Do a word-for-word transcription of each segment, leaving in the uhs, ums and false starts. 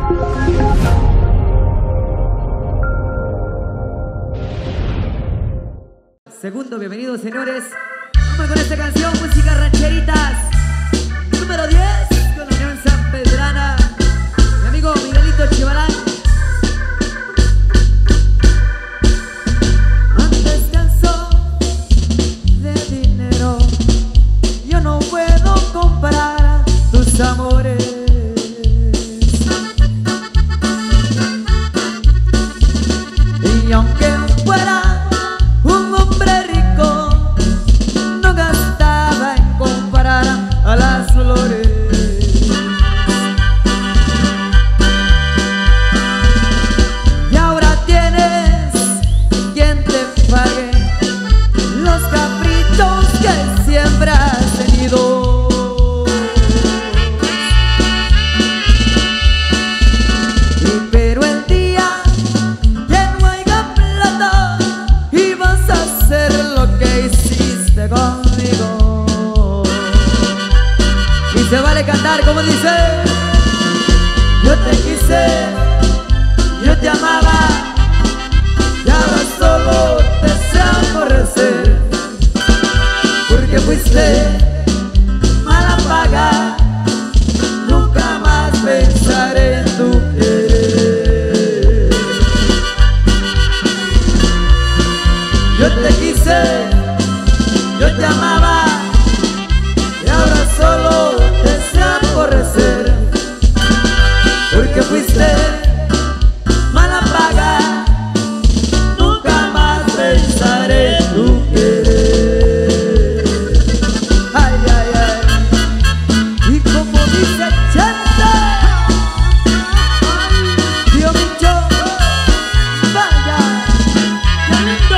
Segundo, bienvenidos señores. Vamos con esta canción, música rancheritas. Número diez, con la Unión San Pedrana. Mi amigo Miguelito Chivalán. Antes cansó de dinero, yo no puedo comprar tus amores. Y aunque fuera un hombre rico, no gastaba en comprar a las flores. Y ahora tienes quien te pague los caprichos que siempre has tenido. Y pero el día que no haya plata y vas a hacer lo que hiciste conmigo. Y se vale cantar como dice. Yo te quise, yo te amaba, y ahora solo te sé aborrecer, porque fuiste mala paga, nunca más pensaré en tu querer. Yo te quise, yo te amaba, y ahora solo te sé aborrecer, porque fuiste mala paga, nunca más pensaré en tu querer. Ay, ay, ay. Y como dice Chente, tío Micho, vaya, qué lindo.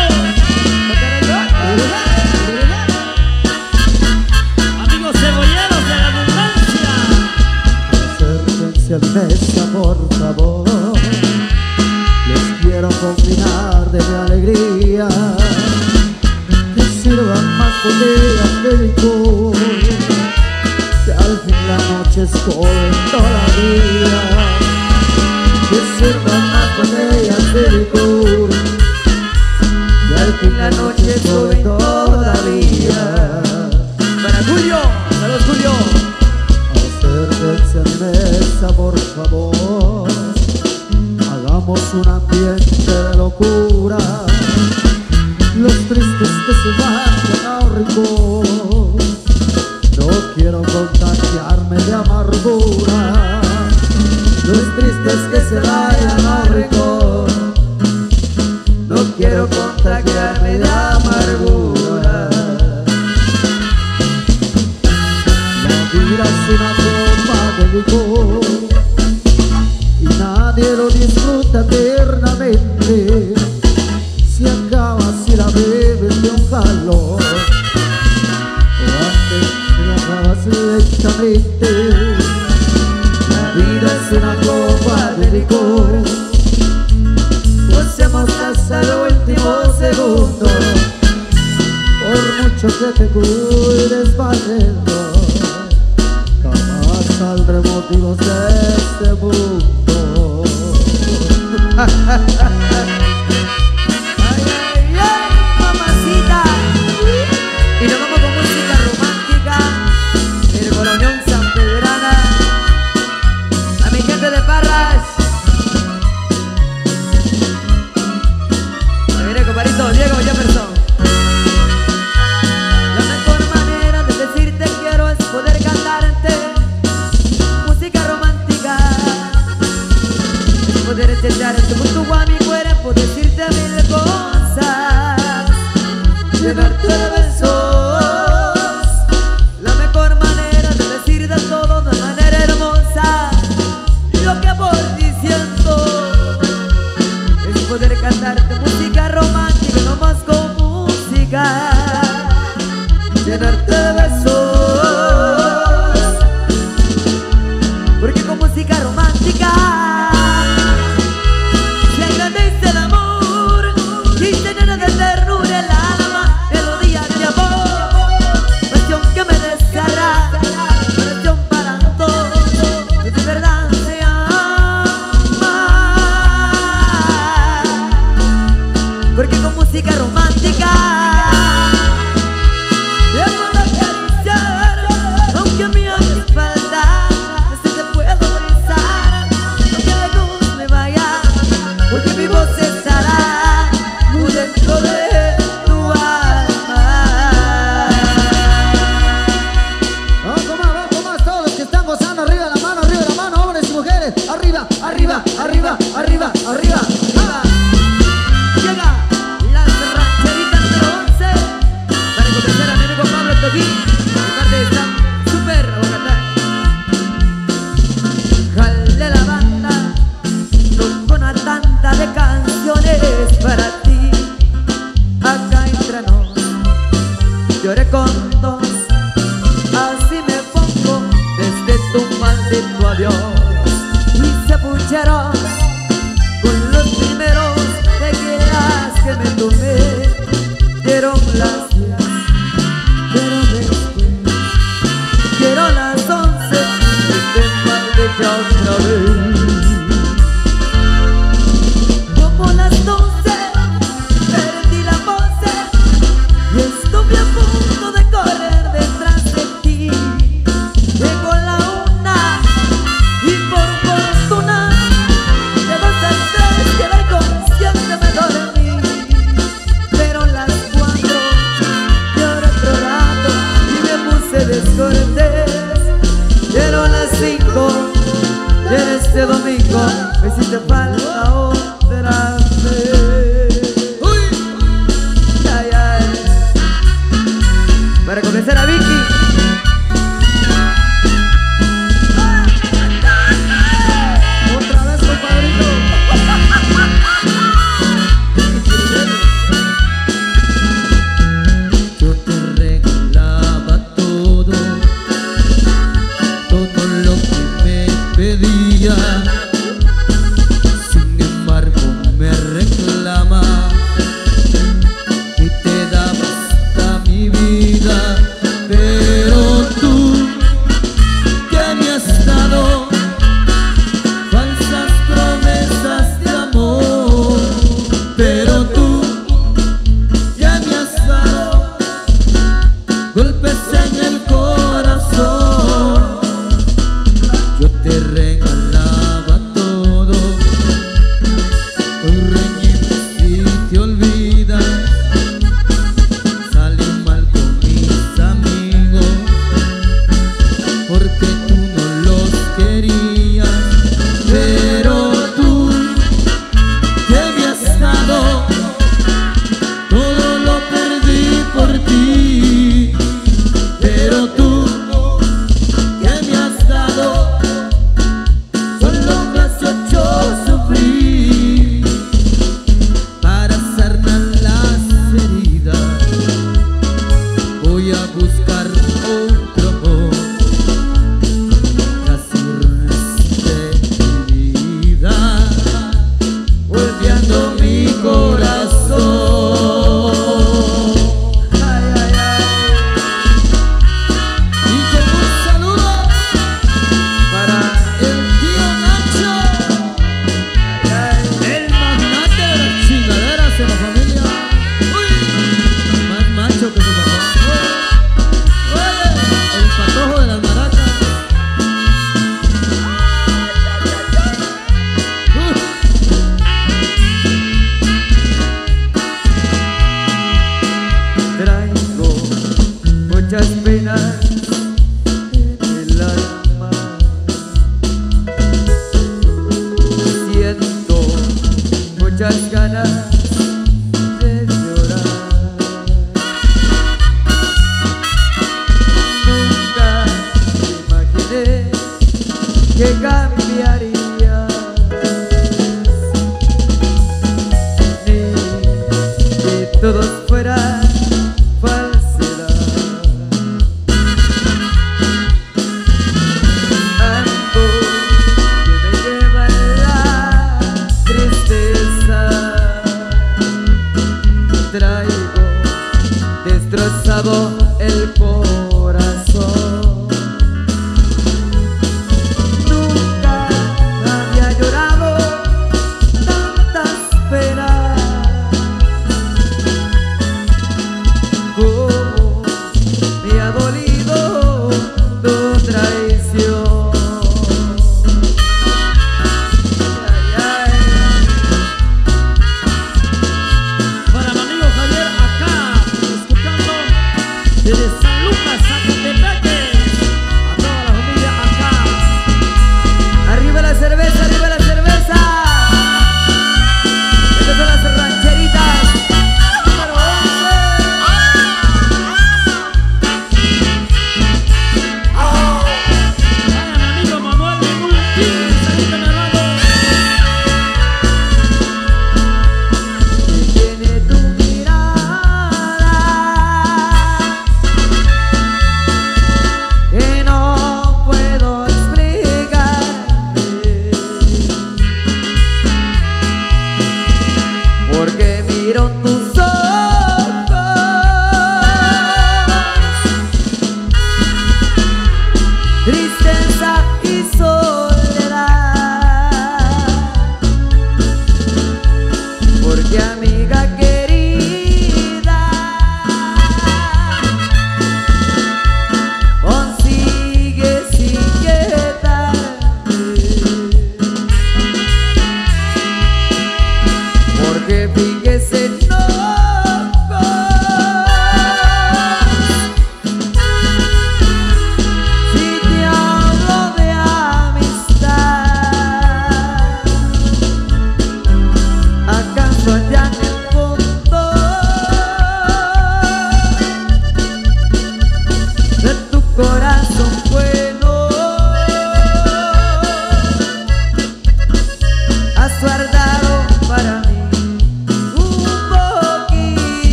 Amigos cebolleros de la abundancia, Acérquense a mi mesa, por favor. Les quiero combinar de mi alegría, que sirvan más botellas de licor, que al fin la noche es joven todavía. Que sirvan más botellas de licor, que al fin la noche es joven todavía. Para Julio, saludos Julio. Acérquense a mi mesa, por favor. Hagamos un ambiente de locura. Los tristes que se vayan a rincón. No quiero contagiarme de amargura. Los tristes que se vayan a rincón. No quiero contagiarme de amargura. La vida es una copa de licor y nadie lo disfruta eternamente. Si acabas y la bebes de un calor, o antes te acabas lentamente. La vida es una copa de licor, gocemos hasta el último segundo. Por mucho que te cuides valiendo, jamás saldremos vivos de este mundo. Ay, ay, ay, mamacita. Y nos vamos con música romántica, pero con la Unión San Pedrana. A mi gente de Parras. Se viene compadrito Diego Jefferson. La mejor manera de decirte quiero arriba, arriba, arriba, arriba, arriba. Llega las rancheritas número once para comenzar a mi amigo Pablo Toquín. De parte de Sam Super Bogotá. Jale la banda, tocó una tanda de canciones para ti. Acá entre nos, lloré con dos. Así me pongo desde tu maldito adiós. Y se pucharon con los primeros tequilas que me tomé. Dieron las diez, pero después dieron las once y te maldije otra vez. Como las doce perdí la pose y estuve a punto de correr detrás de ti. Llegó la una y por fortuna de dos a tres quedé consciente, me dormí. Pero las cuatro lloré otro rato y me puse descortés. Dieron las cinco y en este domingo me hiciste falta otra vez. Uy, ay, ay. Para comenzar a Vicky. Otra vez, compadrito. Yo te regalaba todo, todo lo que me pedía. Sin embargo me reclamas y te daba hasta mi vida. Pero tú, que me has dado falsas promesas de amor. Pero tú, que me has dado golpes en el corazón. Yo te regalaba todo, hoy reñimos y te olvidas. Salí mal con mis amigos porque tú no los querías. Pero tú, que me has dado, todo lo perdí por ti. Pero tú, que me has dado, solo me has hecho sufrir. Para sanar las heridas voy a buscar otro amor. Las urnas de mi vida, volteando mi corazón. Ay, ay, ay. Y con un saludo Para el tío Nacho, el magnate de las chingaderas en la familia. Uy, más macho que su papá. Oye, el patojo de las maracas. Uh. traigo muchas penas en el alma. Siento muchas ganas de llorar. Nunca imaginé que cambiarías, ni que todos fueran falsedad. Algo que me lleva a la tristeza. Traigo destrozado el corazón. Nunca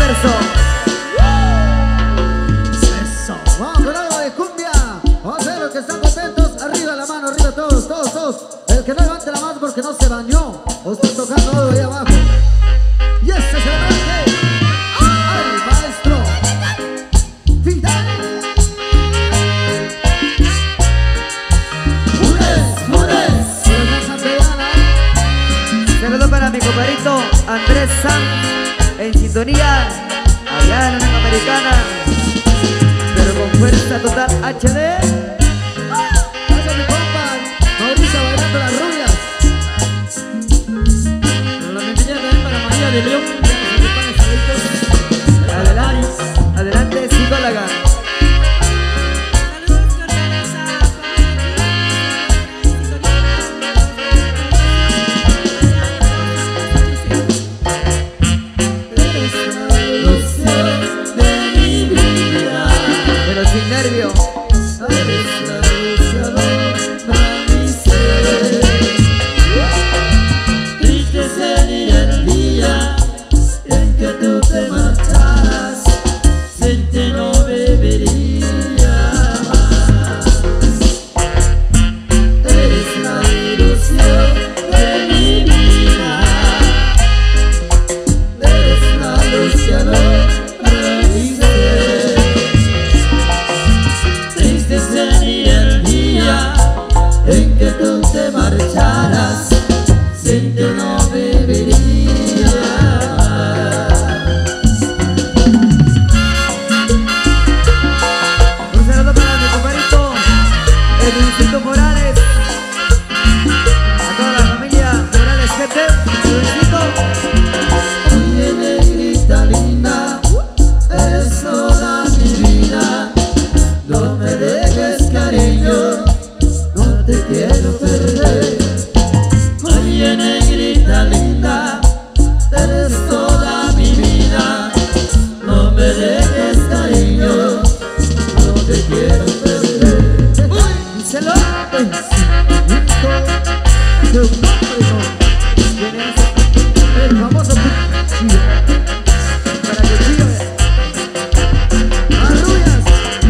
universo. Eso, vamos con algo de cumbia. Vamos a ver los que están contentos. Arriba la mano, arriba todos, todos, todos. El que no levante la mano porque no se bañó o está tocando algo ahí abajo. Y este es el arranque. ¡Ay, maestro! ¡Fidel! ¡Munes, Munes! Saludos para mi compadrito Andrés Sanz en sintonía allá en la Unión Americana, pero con fuerza total H D. Gracias mi compa Mauricio bailando las rubias. La bienvenida también para María de León. Adelante, adelante, psicóloga. Saludos cordiales a Pero sin nervio. Triste sería el día en que tú te marcharas, sin ti no viviría más. Eres la ilusión de mi vida, eres la luz que alumbra mi ser. Triste sería el día en que tú te marcharas, sin ti no viviría más. Un saludo para mi compadrito el Luisito Morales, a toda la familia Morales G T. Luisito, Oye, negrita linda, eres toda mi vida. No me dejes, cariño, no te quiero perder. Oye, negrita linda, eres toda mi vida. No me dejes, cariño, no te quiero perder. díselo. De un hombre, el famoso cuchillo. Para que siga. Las rubias.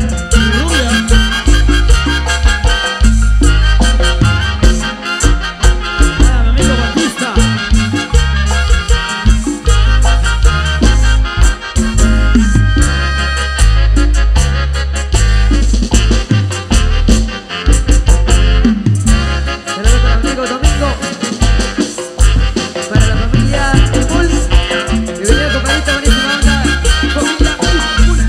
Ah, mi amigo Batista. Saludos para mi amigo Domingo, para la familia Bull. Bienvenido compadrito, buenísima onda. Familia Bull.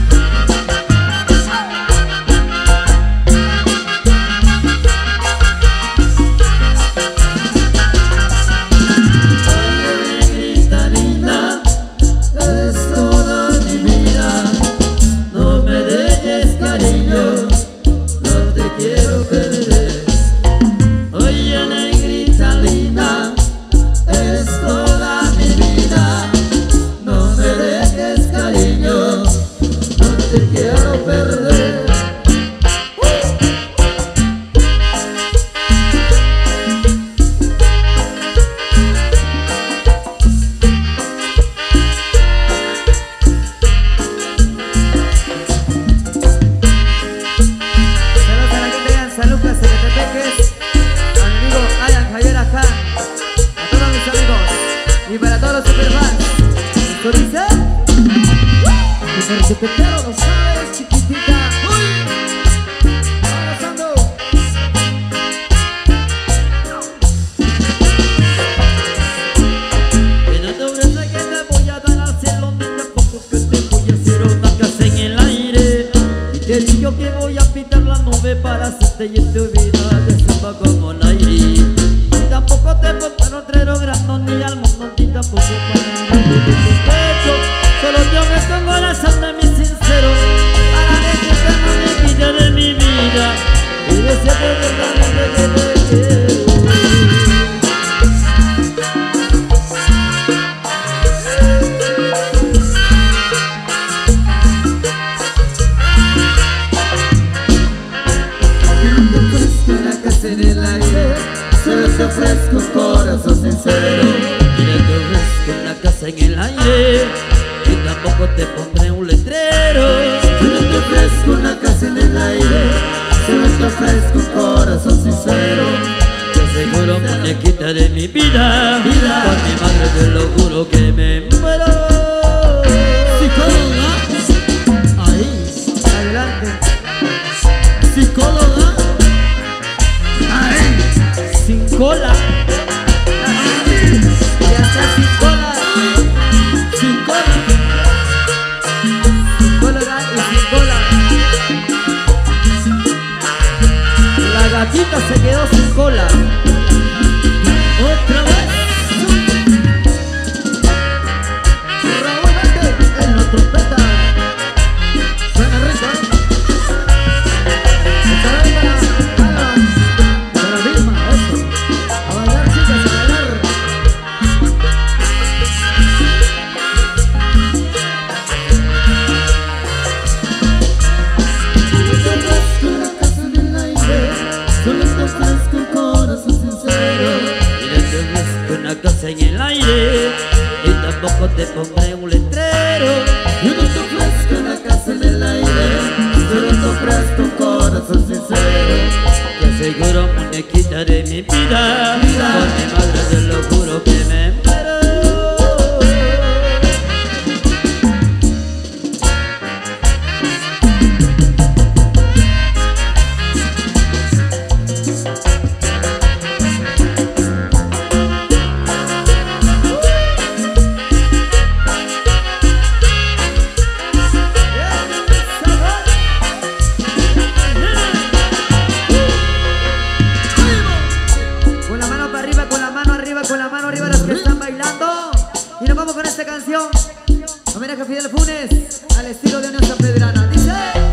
Negrita linda, eres toda mi vida. No me dejes, cariño, no te quiero perder. Oye, negrita linda, eres toda mi vida. No me dejes, cariño, no te quiero perder. Saludos a la gente de San Lucas, Zacatepeques, a mi amigo Alan Javier acá, a todos mis amigos y para todos los superfans. ¿Esto dice? Y por si te quiero lo sabes, chiquitita. Abrazando. Que no te ofrece que te voy a dar al cielo, ni tampoco que te voy a hacer una casa en el aire. Y te digo que voy a pintar la nube para hacerte y te olvidar de samba como el aire. Y tampoco te pongo otrero grande ni al mundo, ni tampoco para el de tu pecho. Solo yo me pongo corazón de mi sincero para decirte no me quita de mi vida y decirte verdaderamente que te quiero. Una casa en el aire, solo te ofrezco un corazón sincero. Mira, te ofrezco una casa en el aire y tampoco te te pondré un letrero. Yo no te ofrezco una casa en el aire, solo te ofrezco un corazón sincero. Te aseguro, muñequita de mi vida, Vida. por mi madre te lo juro que me muero. Psicóloga, ahí, Adelante. psicóloga, ahí, Sin cola. Ya está sin cola. sin cola. Psicóloga y sin cola. La gatita se quedó sin cola. Otra vez. Raúl Vázquez en la trompeta. Suena rico, ¿eh? Esta vez para, para, para Vilma, eso. A bailar, chicas, a bailar. Solo te ofrezco una casa en el aire, solo te ofrezco un corazón sincero. Mira, te ofrezco una casa en el aire y tampoco te pondré un letrero. Yo no te ofrezco una casa en el aire, solo te ofrezco un corazón sincero. Te aseguro, muñequita de mi vida, Vida. por mi madre te lo juro que me muero. Con la mano para arriba, con la mano arriba, con la mano arriba los que están bailando. Y nos vamos con esta canción. Homenaje a Fidel Funes, al estilo de Unión Sanpedrana. Dice.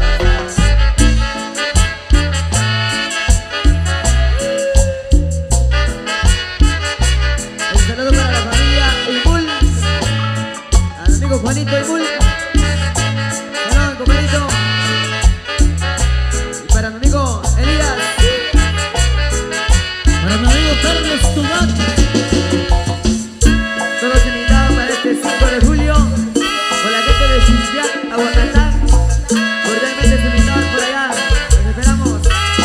Un saludo para la familia Ibul, al amigo Juanito Ibul. Saludos, compadrito. Y para mi amigo Elías. Para mi amigo Carlos Tubat, Todos invitados para este cinco de julio con la gente de Xinjiang, Aguacatán. Cordialmente invitados por allá. Los esperamos.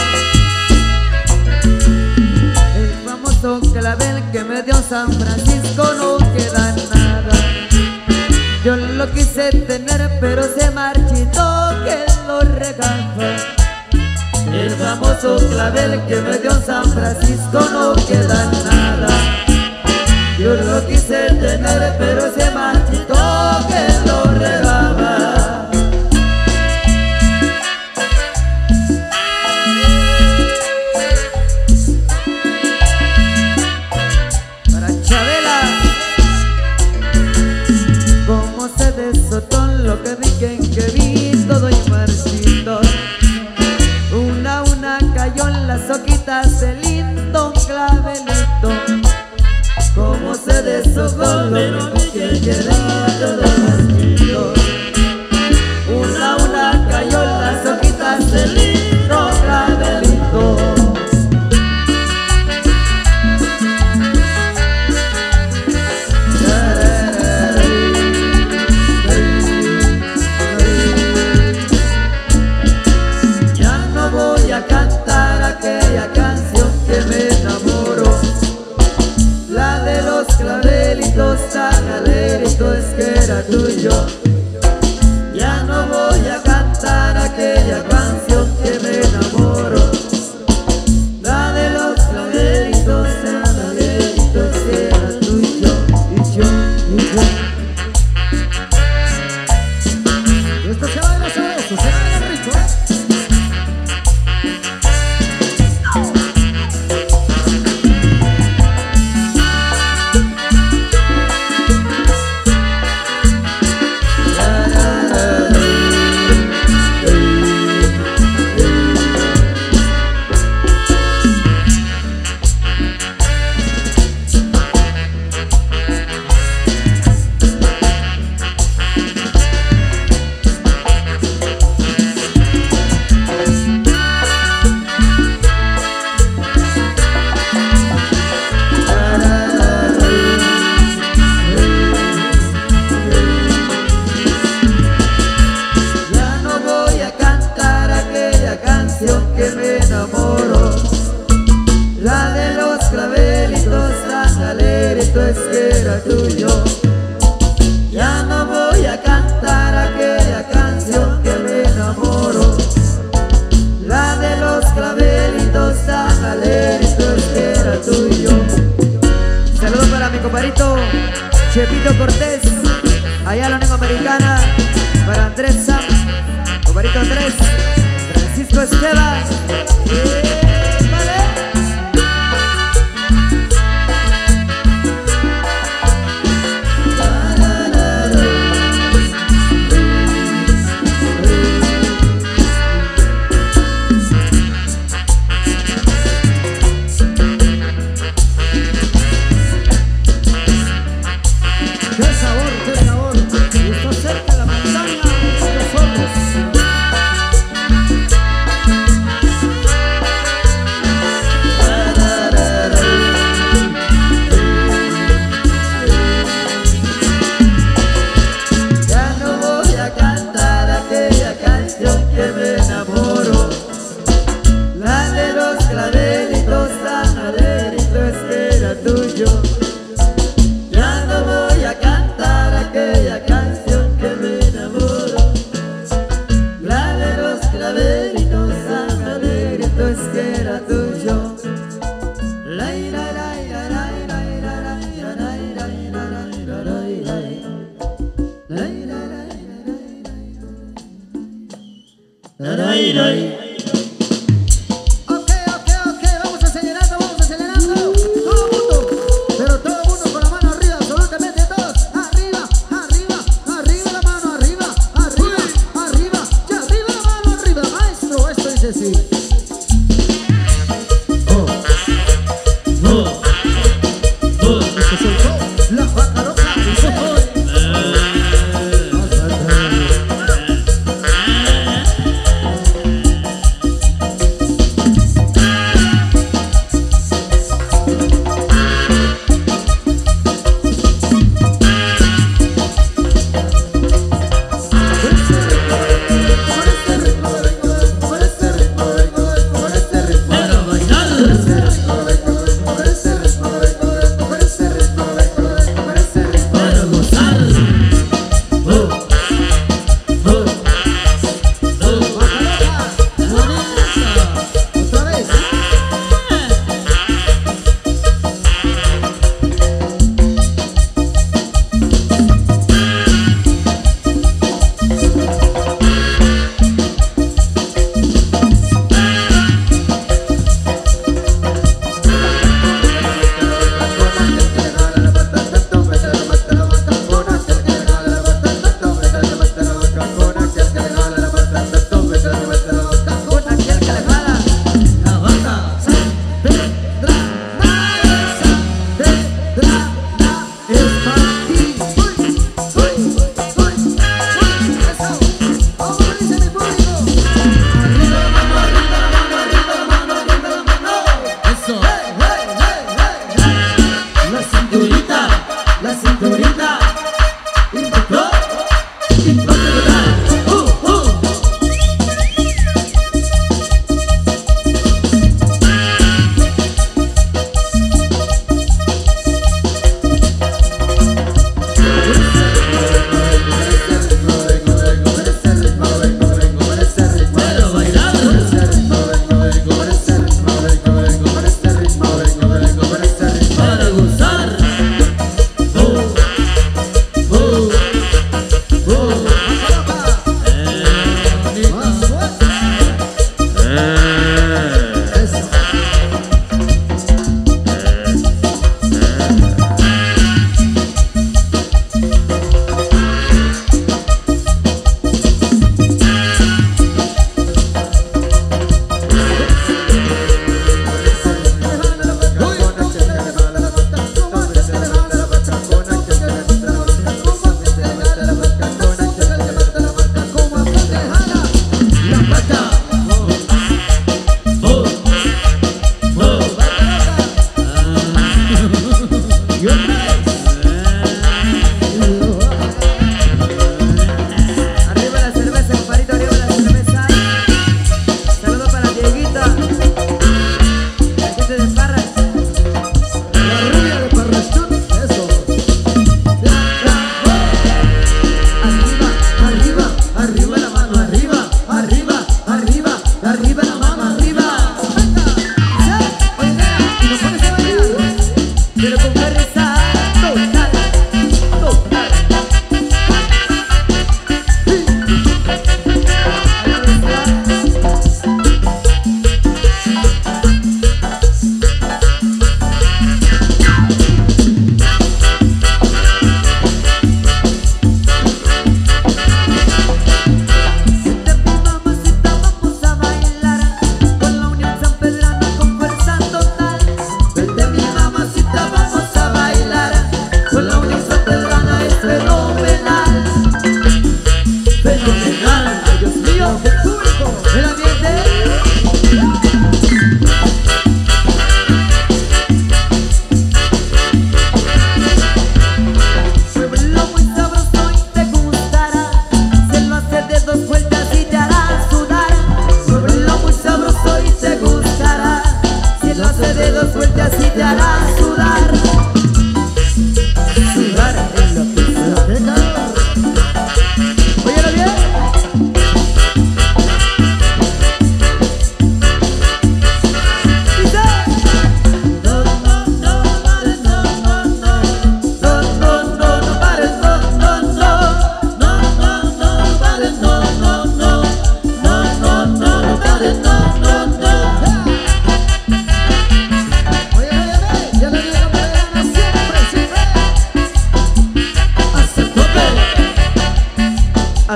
El famoso clavel que me dio San Francisco no queda nada. Yo lo quise tener pero se marchitó, que lo regaló. El famoso clavel que me dio San Francisco no queda nada. Yo lo quise tener pero se marchitó, que lo regaba. Para Chabela, como se desotó lo que vi, que vi todo y marchito. Una a una cayó en las hojitas de lindo clavelito. Como se deshojó lo que quedaba todo marchito. Una a una cayó en las hojitas de lindo clavelito. Ya no voy a cantar aquella canción que me enamoró, la de los clavelitos tan aleritos, es que ay, ay. Ok, ok, ok, vamos acelerando, vamos acelerando. Todo el mundo, pero todo el mundo con la mano arriba, absolutamente todos. Arriba, arriba, arriba la mano, arriba, arriba, arriba, ya arriba la mano, arriba. Maestro, esto dice así. Oh, Oh, oh, esto soy yo, la vaca loca, dice. eh.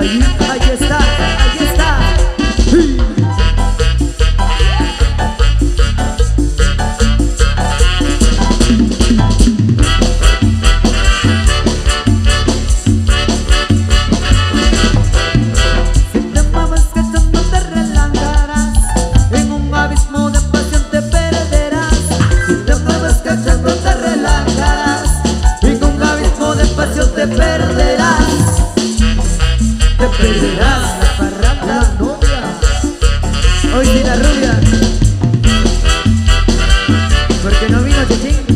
Ahí, ahí está, ahí está. Si te mueves cachando te relajarás, en un abismo de pasión te perderás. Si te mueves cachando te relajarás, en un abismo de pasión te perderás. Te perderás la parranda, la novia. Hoy sí la rubia, porque no vino Chichín.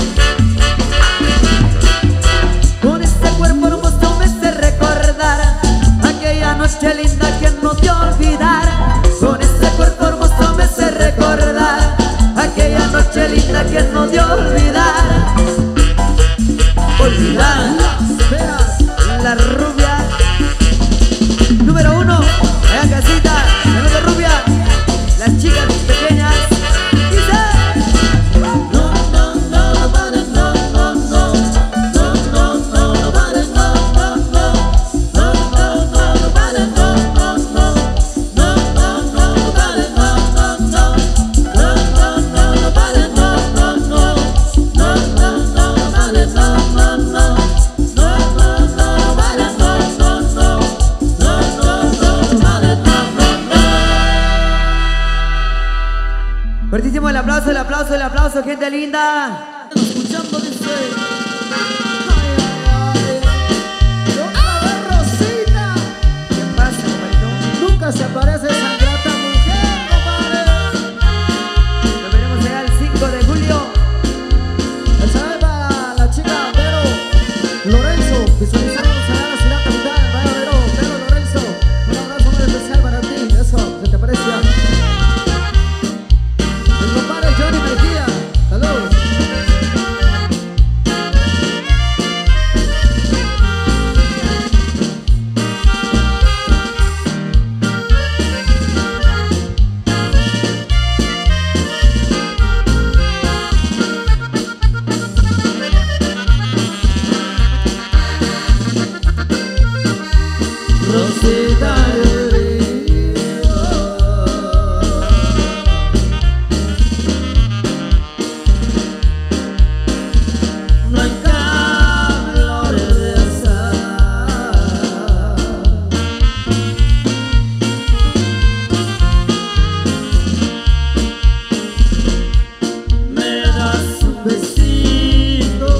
Con este cuerpo hermoso me hace recordar aquella noche linda que no te olvidar. Con este cuerpo hermoso me hace recordar aquella noche linda que no te olvidar. Olvidar, la rubia número uno, en casita, la nota rubia, las chicas pequeñas. Dice: no, no, no, no vale, no, no, no, no, no, no, no vale, no, no, no, no, no, no, no vale, no, no, no, no, no, no, no vale, no, no, no, no, no, no, no vale, no, no, no, no, no, no, no vale, no, no, no. Fuertísimo el aplauso, el aplauso, el aplauso, gente linda. Escuchando dice: ay, ay, ay, ¡ah, Rosita! ¿Qué pasa, compadrito? Nunca se aparece esa grata mujer, compadre. Lo veremos allá el cinco de julio. El saludo para la chica Vero Lorenzo, visualizamos allá la ciudad capital. Vaya Vero, Vero Lorenzo, un abrazo muy especial para ti. Eso, ¿qué te aprecia? El compadre Johnny Mejía, saludos. Rosita no hay flores de azahar. Me das un besito,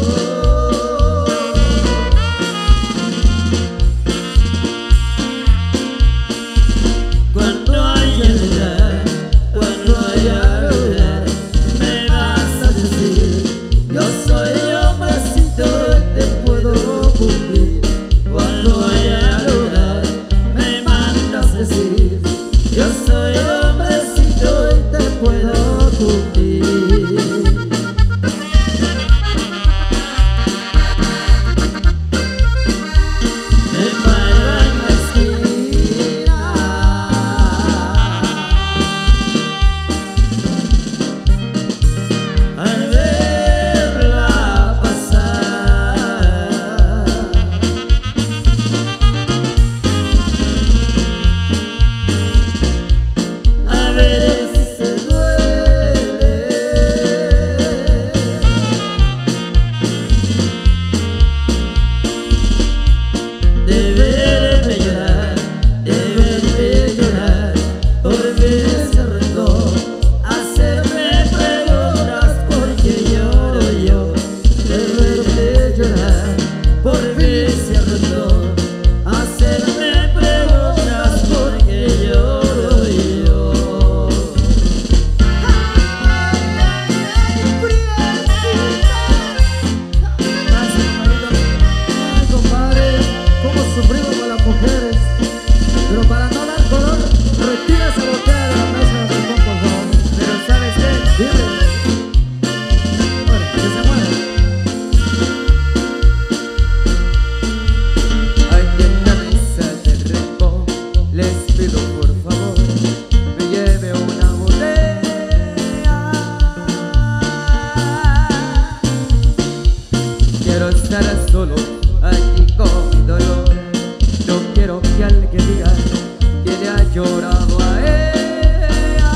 que diga que le ha llorado a ella.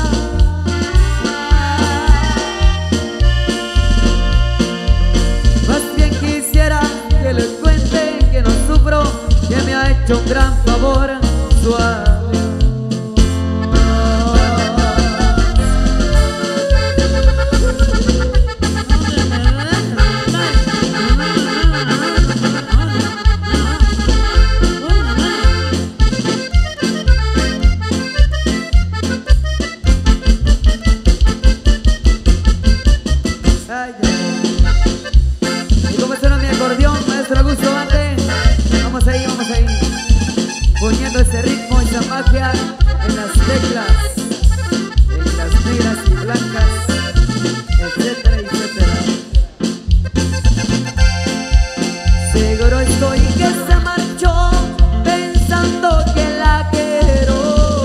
Más bien quisiera que le cuente que no sufro, que me ha hecho un gran favor su adiós. Y como suena mi acordeón, maestro Augusto Bande, vamos ahí, vamos ahí, poniendo ese ritmo, esa magia en las teclas, en las negras y blancas, etcétera, etcétera. Seguro estoy que se marchó pensando que la quiero.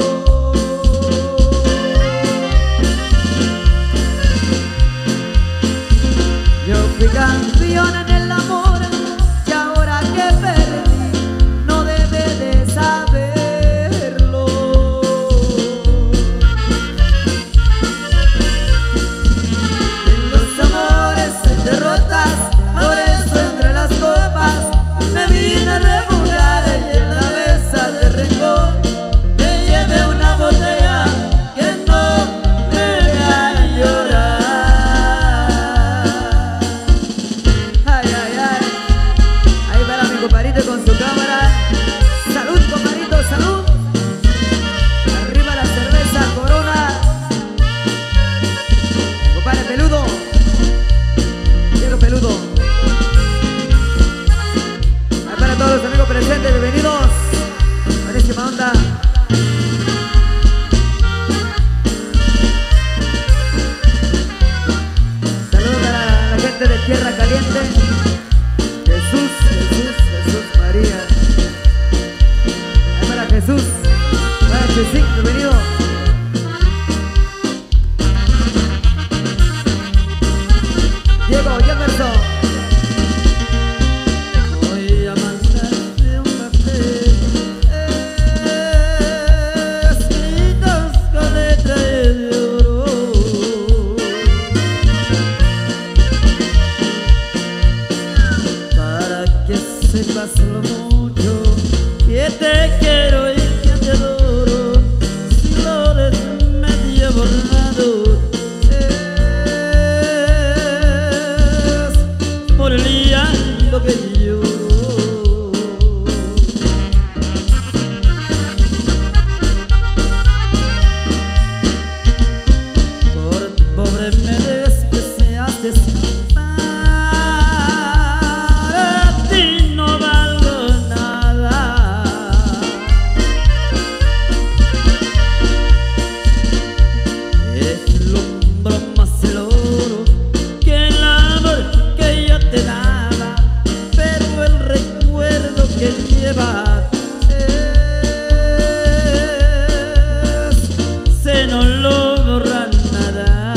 Yo fui campeón en el amor y ahora que perdí no debe de saberlo. En los amores hay derrotas, por eso entre las copas me vine a remugar y en la mesa de rencor me llevé una botella que no me haga llorar. Compadrito con su cámara. Salud, compadrito, salud. Arriba la cerveza Corona. Compadre peludo. Quiero peludo. Ahí para todos los amigos presentes, bienvenidos. Buenísima onda. Saludos a la gente de Tierra Caliente. Jesús, Jesús, Jesús María. Ahí para Jesús, para Chesín, bienvenido. Diego Jefferson. Voy a mandarte un papel escritos con letra de oro, para que sepas lo mucho que te quiero y que te adoro. Flores medio borrado es por el llanto que lloro. Por pobre me despreciaste. Se no lo borra nada.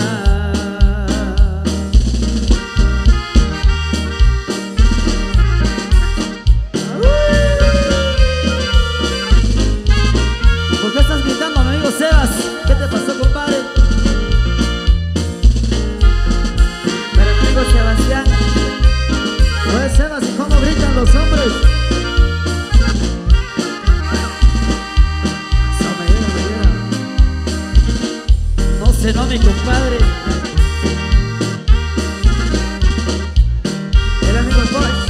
¿Por qué estás gritando, mi amigo Sebas? ¿Qué te pasó, compadre? Para mi amigo Sebastián. Pues Sebas, ¿cómo gritan los hombres? No, mi compadre. El amigo Bosch.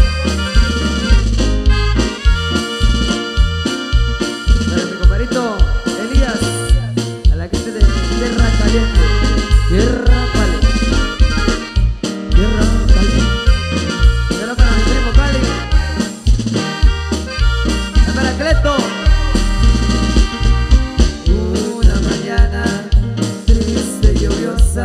Para mi compadrito Elías, a la gente de Tierra Caliente. Tierra Caliente. Tierra Caliente. Será para mi primo Cali. Es para Cleto. Una mañana lluviosa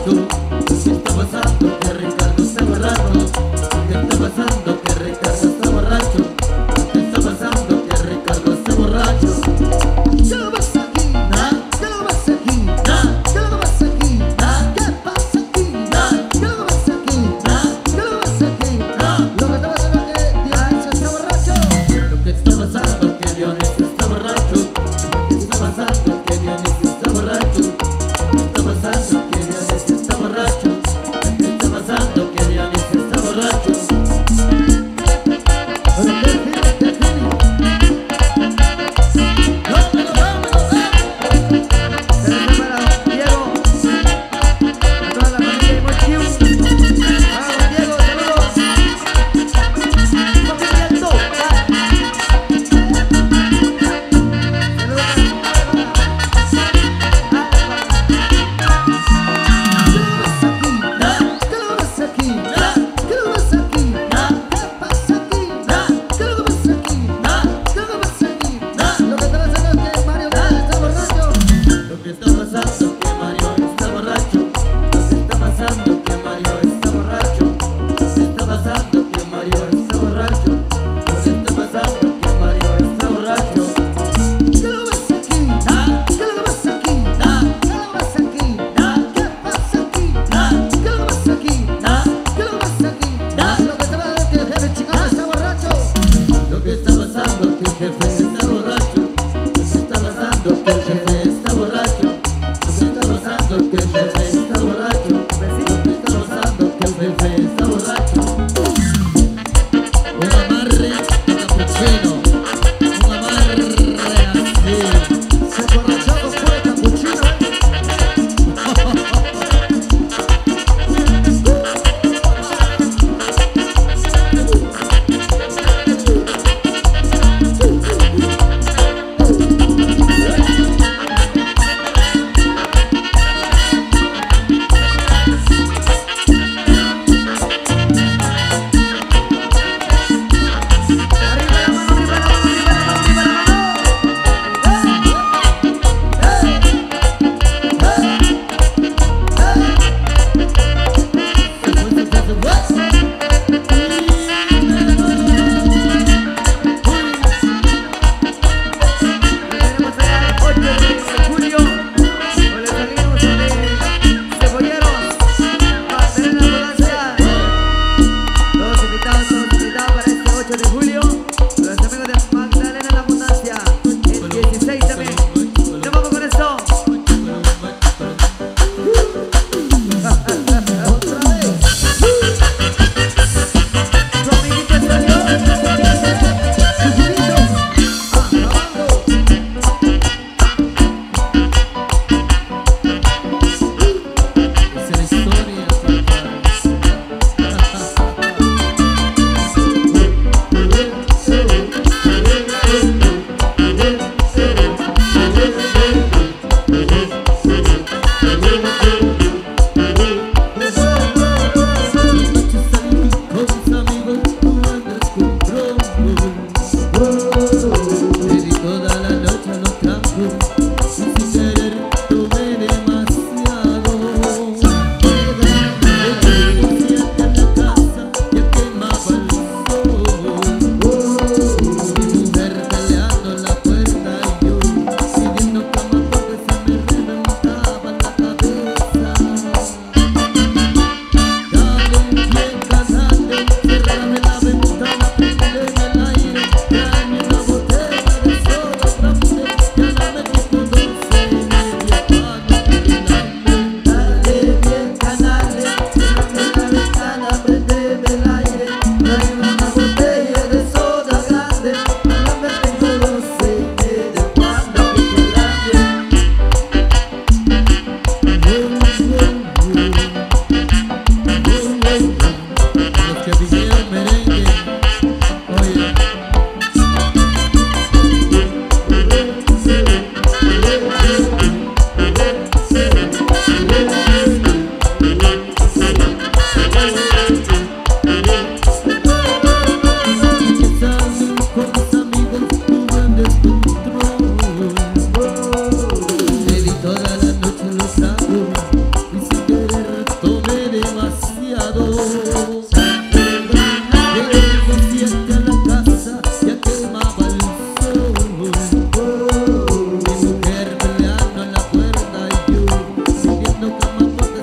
borracho? ¿Qué está pasando? Que Ricardo está borracho. ¿Qué está pasando? Que Ricardo está borracho. ¿Qué está pasando? Que Ricardo está borracho. ¿Qué lo pasa aquí? ¿Ah? ¿Qué lo pasa aquí? ¿Ah? ¿Qué lo pasa aquí? ¿Ah? ¿Qué pasa aquí? ¿Ah? ¿Qué lo pasa aquí? ¿Ah? ¿Qué lo pasa aquí? ¿Ah? Lo que está pasando es que Dionisio está borracho. Lo que está pasando es que Dionisio está borracho. Lo que está pasando es que Dionisio está borracho. Lo que está pasando es que Dionisio está borracho.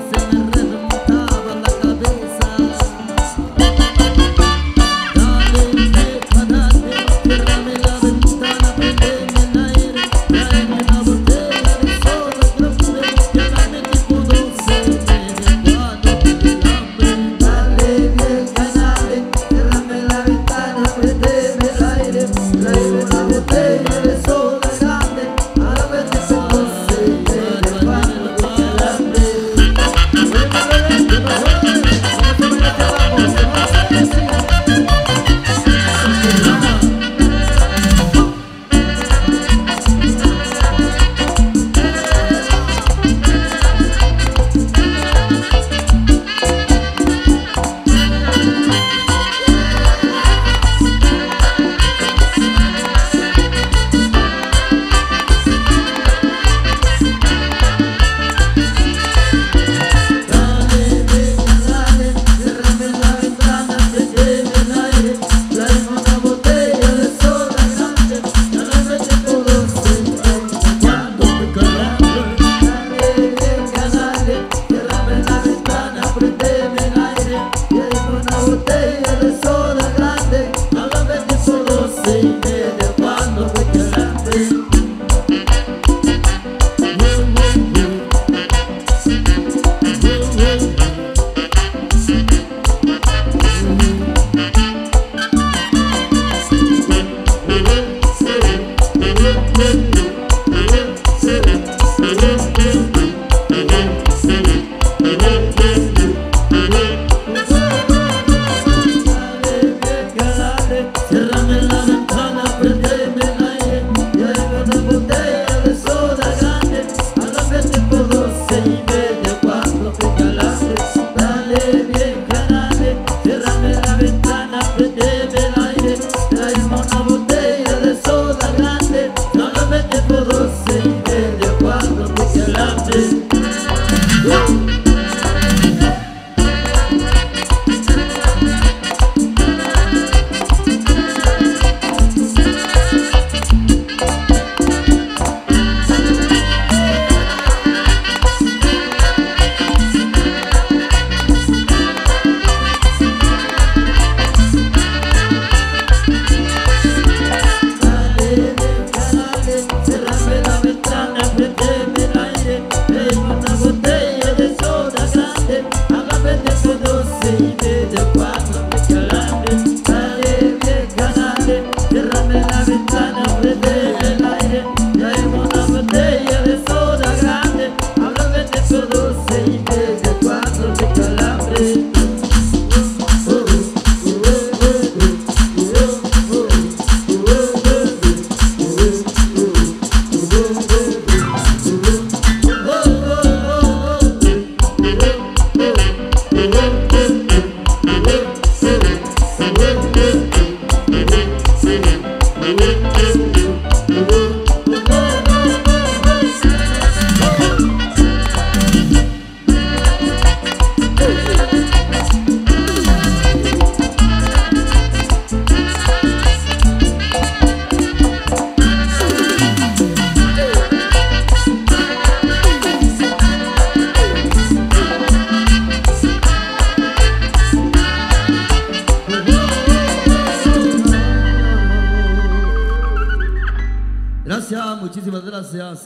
Gracias, muchísimas gracias.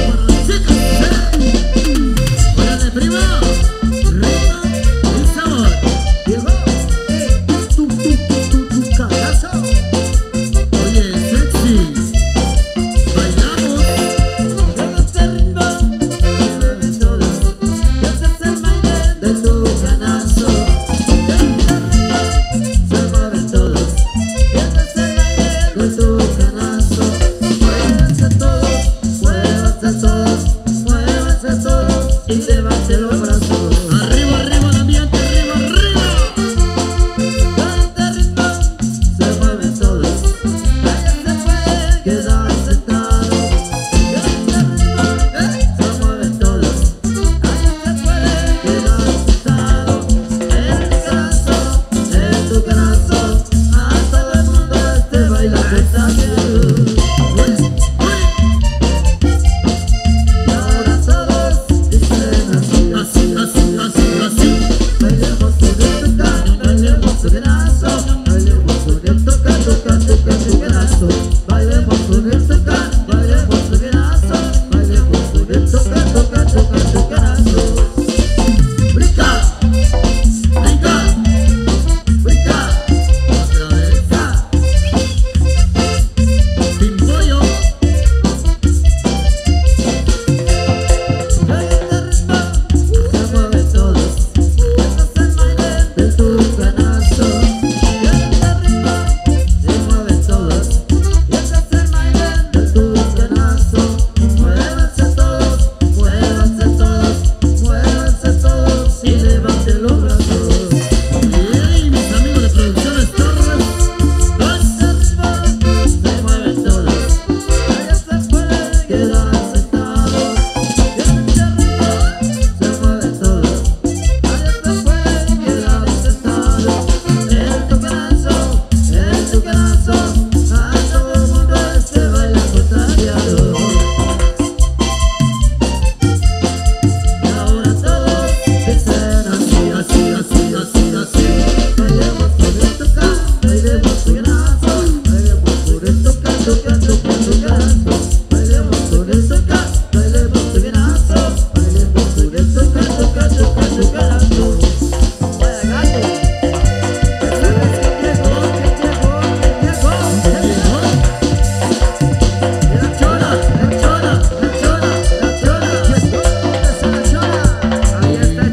Órale, primo, ritmo y sabor. Viejo, eh, tu, tu, tu, tu, tu cagazo. Oye, sexy, bailamos. Luego este ritmo, beben todos, y haces el baile de tu canazo. Este ritmo, se mueven todos, y haces el baile de tu canazo. Muévanse todos, muévanse todos.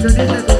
Cachanita.